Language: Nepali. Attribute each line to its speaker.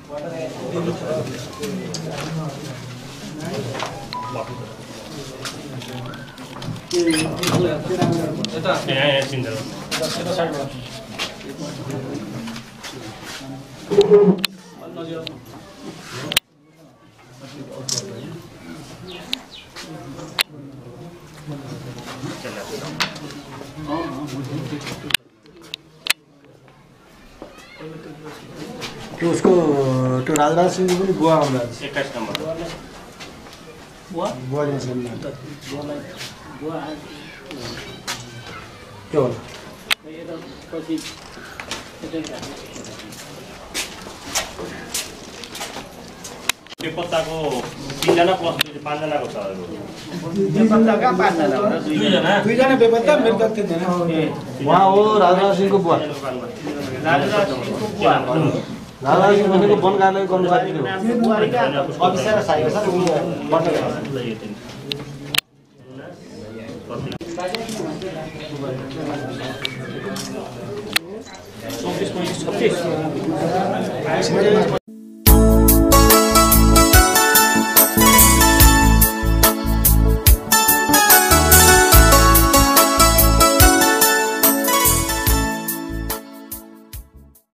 Speaker 1: तो उसको तो राजराज सिंह को भी बुआ आउँदा
Speaker 2: 21 नम्बर
Speaker 1: बुआ दिन्छ बुआ के होला
Speaker 2: बेपत्ताको 3 जना प्लस 5 जनाको छ
Speaker 3: बेपत्ताका 5 जना हो र 2 जना
Speaker 1: 2 जना बेपत्ता मृतक 3 जना उहाँ हो राजराज सिंहको बुवा
Speaker 3: राजराज सिंहको बुवा
Speaker 1: राजराज सिंह भनेको वन कार्यालय कर्मचारी हो
Speaker 3: बुवारीका अफिसर साइयो सर उनी बन्ने
Speaker 2: गर्छ